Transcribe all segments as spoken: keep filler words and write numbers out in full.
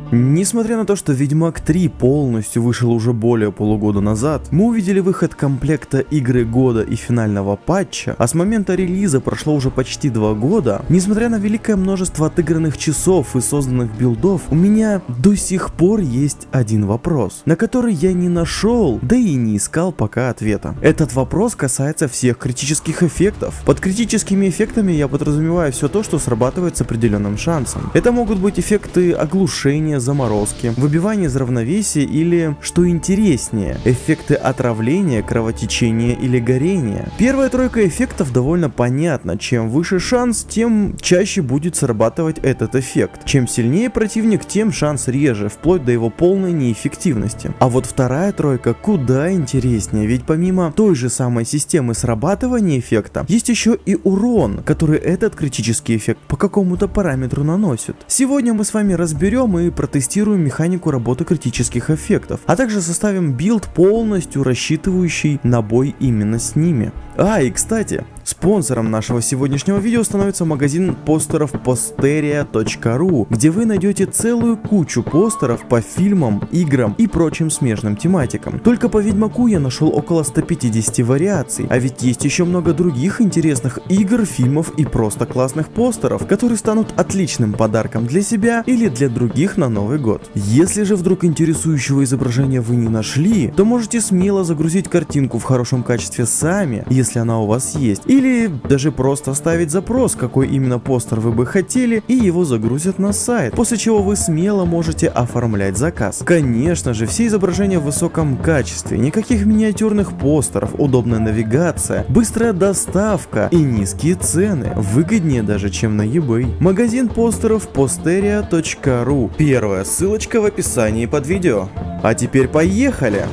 Несмотря на то, что Ведьмак три полностью вышел уже более полугода назад, мы увидели выход комплекта игры года и финального патча, а с момента релиза прошло уже почти два года. Несмотря на великое множество отыгранных часов и созданных билдов, у меня до сих пор есть один вопрос, на который я не нашел, да и не искал пока ответа. Этот вопрос касается всех критических эффектов. Под критическими эффектами я подразумеваю все то, что срабатывает с определенным шансом. Это могут быть эффекты оглушения, заморозки, выбивание из равновесия или, что интереснее, эффекты отравления, кровотечения или горения. Первая тройка эффектов довольно понятна. Чем выше шанс, тем чаще будет срабатывать этот эффект. Чем сильнее противник, тем шанс реже, вплоть до его полной неэффективности. А вот вторая тройка куда интереснее, ведь помимо той же самой системы срабатывания эффекта, есть еще и урон, который этот критический эффект по какому-то параметру наносит. Сегодня мы с вами разберем и протестируем механику работы критических эффектов, а также составим билд, полностью рассчитывающий на бой именно с ними. А, и кстати, спонсором нашего сегодняшнего видео становится магазин постеров постерия точка ру, где вы найдете целую кучу постеров по фильмам, играм и прочим смежным тематикам. Только по Ведьмаку я нашел около ста пятидесяти вариаций, а ведь есть еще много других интересных игр, фильмов и просто классных постеров, которые станут отличным подарком для себя или для других на Новый год. Если же вдруг интересующего изображения вы не нашли, то можете смело загрузить картинку в хорошем качестве сами, если она у вас есть, или даже просто оставить запрос, какой именно постер вы бы хотели, и его загрузят на сайт, после чего вы смело можете оформлять заказ. Конечно же, все изображения в высоком качестве, никаких миниатюрных постеров, удобная навигация, быстрая доставка и низкие цены, выгоднее даже, чем на eBay. Магазин постеров постерия точка ру. Первая ссылочка в описании под видео. А теперь поехали!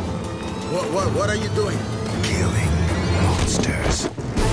What, what, what are you doing? Killing monsters.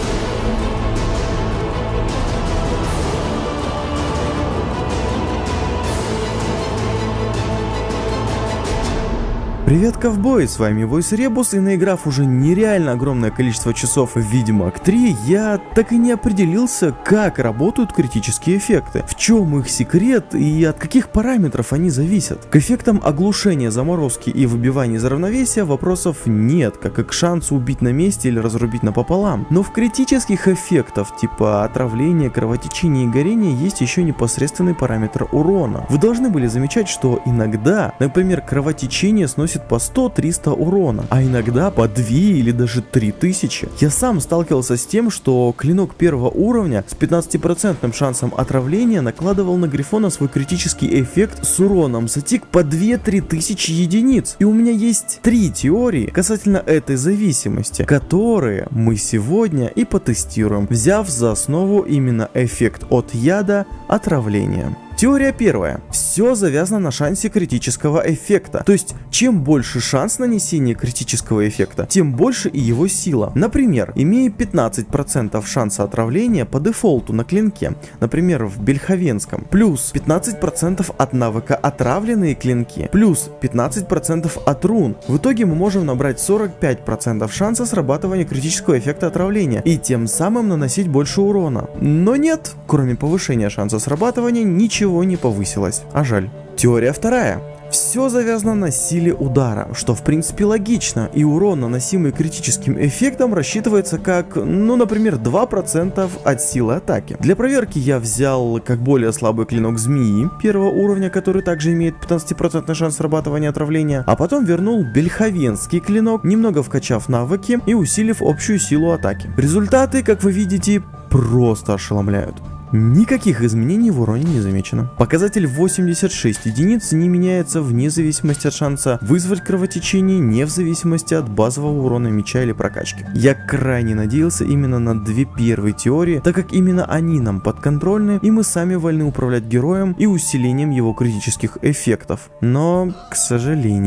Привет, ковбои, с вами Voice Rebus, и наиграв уже нереально огромное количество часов в Ведьмак три, я так и не определился, как работают критические эффекты, в чем их секрет и от каких параметров они зависят. К эффектам оглушения, заморозки и выбивания из равновесия вопросов нет, как и к шансу убить на месте или разрубить напополам. Но в критических эффектах, типа отравления, кровотечения и горения, есть еще непосредственный параметр урона. Вы должны были замечать, что иногда, например, кровотечение сносит по сто-триста урона, а иногда по две или даже три тысячи. Я сам сталкивался с тем, что клинок первого уровня с пятнадцатипроцентным шансом отравления накладывал на Грифона свой критический эффект с уроном за тик по две-три тысячи единиц. И у меня есть три теории касательно этой зависимости, которые мы сегодня и потестируем, взяв за основу именно эффект от яда отравления. Теория первая. Все завязано на шансе критического эффекта. То есть, чем больше шанс нанесения критического эффекта, тем больше и его сила. Например, имея пятнадцать процентов шанса отравления по дефолту на клинке, например, в Бельховенском, плюс пятнадцать процентов от навыка отравленные клинки, плюс пятнадцать процентов от рун. В итоге мы можем набрать сорок пять процентов шанса срабатывания критического эффекта отравления и тем самым наносить больше урона. Но нет, кроме повышения шанса срабатывания, ничего не повысилось, а жаль. Теория вторая. Все завязано на силе удара, что в принципе логично, и урон, наносимый критическим эффектом, рассчитывается как, ну, например, два процента от силы атаки. Для проверки я взял как более слабый клинок змеи первого уровня, который также имеет пятнадцатипроцентный шанс срабатывания отравления, а потом вернул бельховенский клинок, немного вкачав навыки и усилив общую силу атаки. Результаты, как вы видите, просто ошеломляют. Никаких изменений в уроне не замечено. Показатель восемьдесят шесть единиц не меняется вне зависимости от шанса вызвать кровотечение, не в зависимости от базового урона меча или прокачки. Я крайне надеялся именно на две первые теории, так как именно они нам подконтрольны, и мы сами вольны управлять героем и усилением его критических эффектов. Но, к сожалению...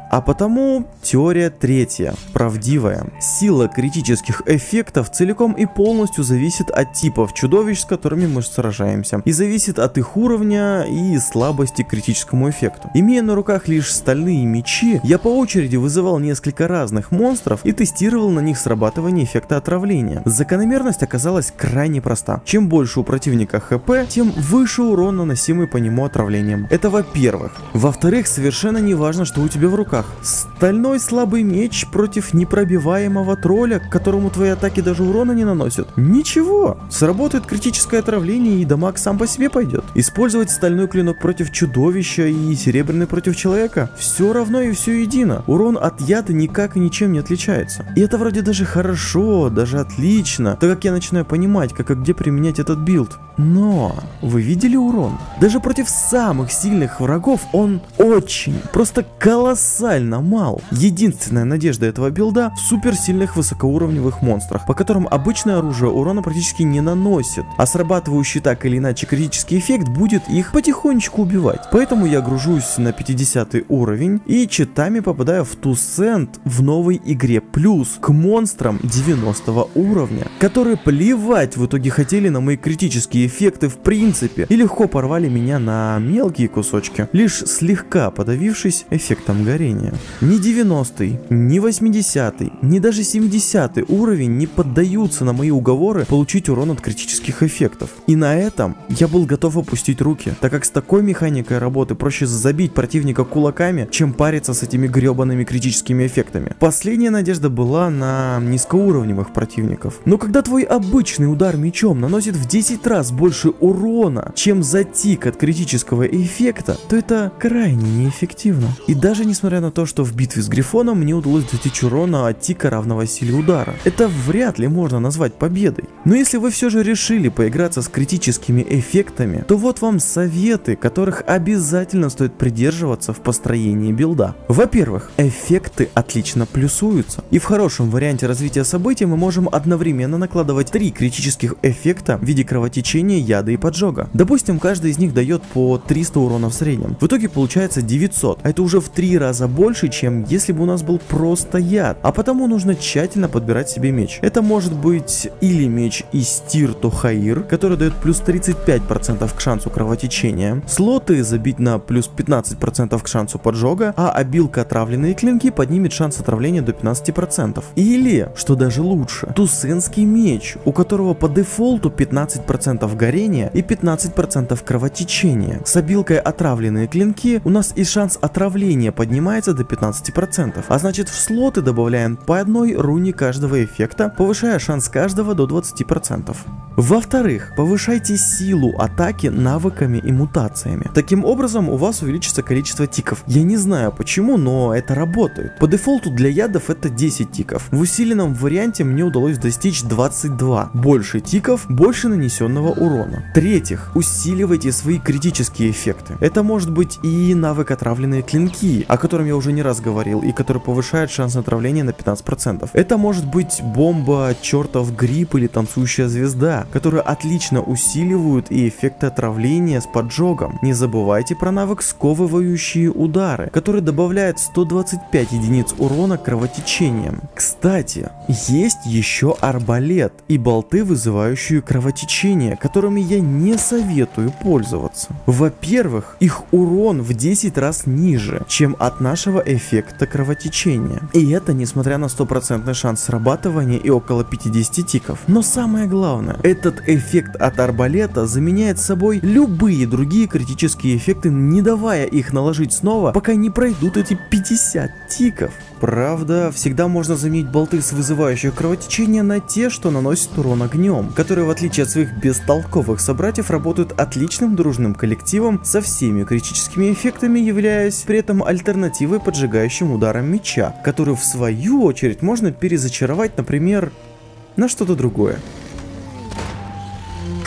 А потому теория третья, правдивая. Сила критических эффектов целиком и полностью зависит от типов чудовищ, с которыми мы сражаемся, и зависит от их уровня и слабости к критическому эффекту. Имея на руках лишь стальные мечи, я по очереди вызывал несколько разных монстров и тестировал на них срабатывание эффекта отравления. Закономерность оказалась крайне проста. Чем больше у противника хп, тем выше урон, наносимый по нему отравлением. Это во-первых. Во-вторых, совершенно не важно, что у тебя в руках. Стальной слабый меч против непробиваемого тролля, которому твои атаки даже урона не наносят. Ничего. Сработает критическое отравление, и дамаг сам по себе пойдет. Использовать стальной клинок против чудовища и серебряный против человека — все равно и все едино. Урон от яда никак и ничем не отличается. И это вроде даже хорошо, даже отлично, так как я начинаю понимать, как и где применять этот билд. Но вы видели урон? Даже против самых сильных врагов он очень, просто колоссально мал. Единственная надежда этого билда в суперсильных высокоуровневых монстрах, по которым обычное оружие урона практически не наносит, а срабатывающий так или иначе критический эффект будет их потихонечку убивать. Поэтому я гружусь на пятидесятый уровень и читами попадаю в Тусент в новой игре плюс к монстрам девяностого уровня, которые плевать в итоге хотели на мои критические эффекты в принципе и легко порвали меня на мелкие кусочки, лишь слегка подавившись эффектом горения. Ни девяностый, ни восьмидесятый, ни даже семидесятый уровень не поддаются на мои уговоры получить урон от критических эффектов. И на этом я был готов опустить руки, так как с такой механикой работы проще забить противника кулаками, чем париться с этими гребаными критическими эффектами. Последняя надежда была на низкоуровневых противников. Но когда твой обычный удар мечом наносит в десять раз больше урона, чем затик от критического эффекта, то это крайне неэффективно. И даже несмотря на то, что в битве с Грифоном мне удалось достичь урона от тика равного силе удара, это вряд ли можно назвать победой. Но если вы все же решили поиграться с критическими эффектами, то вот вам советы, которых обязательно стоит придерживаться в построении билда. Во-первых, эффекты отлично плюсуются, и в хорошем варианте развития событий мы можем одновременно накладывать три критических эффекта в виде кровотечения, яда и поджога. Допустим, каждый из них дает по триста урона в среднем. В итоге получается девятьсот, а это уже в три раза больше, чем если бы у нас был просто яд. А потому нужно тщательно подбирать себе меч. Это может быть или меч из Тир Тохаир, который дает плюс тридцать пять процентов к шансу кровотечения, слоты забить на плюс пятнадцать процентов к шансу поджога, а обилка отравленные клинки поднимет шанс отравления до пятнадцати процентов. Или, что даже лучше, Тусенский меч, у которого по дефолту пятнадцать процентов горения и пятнадцать процентов кровотечения. С обилкой отравленные клинки у нас и шанс отравления поднимается до пятнадцати процентов, а значит в слоты добавляем по одной руне каждого эффекта, повышая шанс каждого до двадцати процентов. Во-вторых, повышайте силу атаки навыками и мутациями. Таким образом у вас увеличится количество тиков. Я не знаю почему, но это работает. По дефолту для ядов это десять тиков. В усиленном варианте мне удалось достичь двадцать два. Больше тиков, больше нанесенного урона. В-третьих, усиливайте свои критические эффекты. Это может быть и навык отравленные клинки, о котором я уже не раз говорил, и который повышает шанс отравления на пятнадцать процентов. Это может быть бомба, чертов гриб или танцующая звезда, которые отлично усиливают и эффекты отравления с поджогом. Не забывайте про навык сковывающие удары, который добавляет сто двадцать пять единиц урона кровотечением. Кстати, есть еще арбалет и болты, вызывающие кровотечение, которыми я не советую пользоваться. Во-первых, их урон в десять раз ниже, чем от нашего эффекта кровотечения. И это несмотря на стопроцентный шанс срабатывания и около пятидесяти тиков. Но самое главное, этот эффект от арбалета заменяет собой любые другие критические эффекты, не давая их наложить снова, пока не пройдут эти пятьдесят тиков. Правда, всегда можно заменить болты с вызывающих кровотечения на те, что наносят урон огнем, которые в отличие от своих бестолковых собратьев работают отличным дружным коллективом со всеми критическими эффектами, являясь при этом альтернативой поджигающим ударам меча, который в свою очередь можно перезачаровать, например, на что-то другое.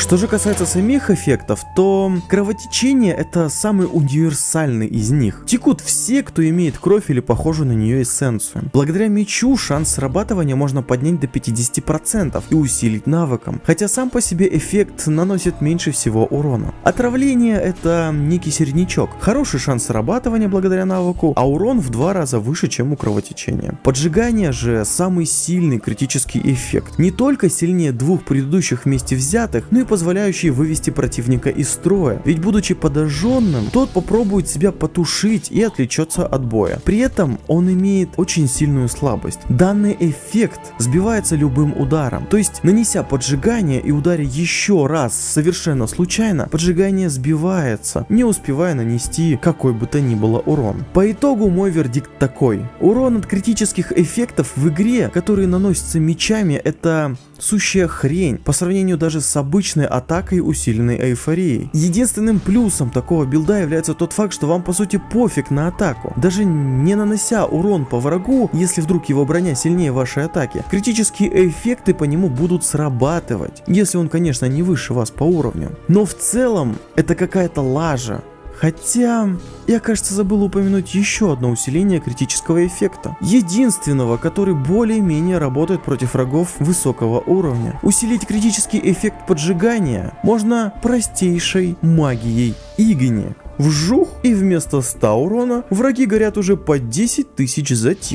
Что же касается самих эффектов, то кровотечение — это самый универсальный из них. Текут все, кто имеет кровь или похожую на нее эссенцию. Благодаря мечу шанс срабатывания можно поднять до пятидесяти процентов и усилить навыком, хотя сам по себе эффект наносит меньше всего урона. Отравление — это некий середнячок. Хороший шанс срабатывания благодаря навыку, а урон в два раза выше, чем у кровотечения. Поджигание же самый сильный критический эффект. Не только сильнее двух предыдущих вместе взятых, но и позволяющий вывести противника из строя. Ведь будучи подожженным, тот попробует себя потушить и отвлечется от боя. При этом он имеет очень сильную слабость. Данный эффект сбивается любым ударом. То есть, нанеся поджигание и ударя еще раз совершенно случайно, поджигание сбивается, не успевая нанести какой бы то ни было урон. По итогу мой вердикт такой. Урон от критических эффектов в игре, которые наносятся мечами, это сущая хрень по сравнению даже с обычной атакой, усиленной эйфорией. Единственным плюсом такого билда является тот факт, что вам по сути пофиг на атаку. Даже не нанося урон по врагу, если вдруг его броня сильнее вашей атаки, критические эффекты по нему будут срабатывать, если он, конечно, не выше вас по уровню. Но в целом это какая-то лажа. Хотя, я, кажется, забыл упомянуть еще одно усиление критического эффекта. Единственного, который более-менее работает против врагов высокого уровня. Усилить критический эффект поджигания можно простейшей магией Игни. Вжух, и вместо ста урона враги горят уже по десять тысяч за тик.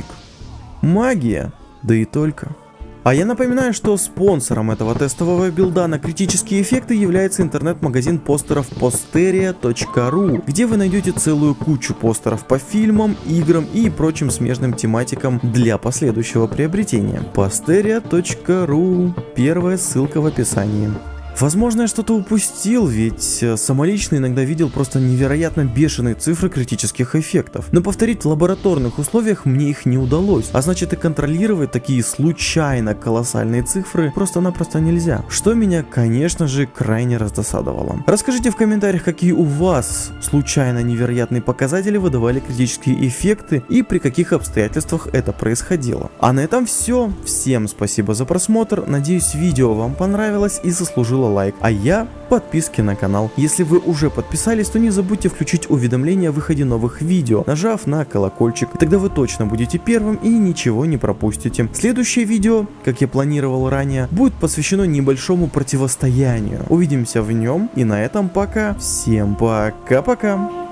Магия, да и только. А я напоминаю, что спонсором этого тестового билда на критические эффекты является интернет-магазин постеров постерия точка ру, где вы найдете целую кучу постеров по фильмам, играм и прочим смежным тематикам для последующего приобретения. постерия точка ру, первая ссылка в описании. Возможно, я что-то упустил, ведь самолично иногда видел просто невероятно бешеные цифры критических эффектов. Но повторить в лабораторных условиях мне их не удалось, а значит и контролировать такие случайно колоссальные цифры просто-напросто нельзя. Что меня, конечно же, крайне раздосадовало. Расскажите в комментариях, какие у вас случайно невероятные показатели выдавали критические эффекты и при каких обстоятельствах это происходило. А на этом все. Всем спасибо за просмотр, надеюсь, видео вам понравилось и заслужило лайк, а я подписки на канал. Если вы уже подписались, то не забудьте включить уведомления о выходе новых видео, нажав на колокольчик. Тогда вы точно будете первым и ничего не пропустите. Следующее видео, как я планировал ранее, будет посвящено небольшому противостоянию. Увидимся в нем, и на этом пока. Всем пока-пока.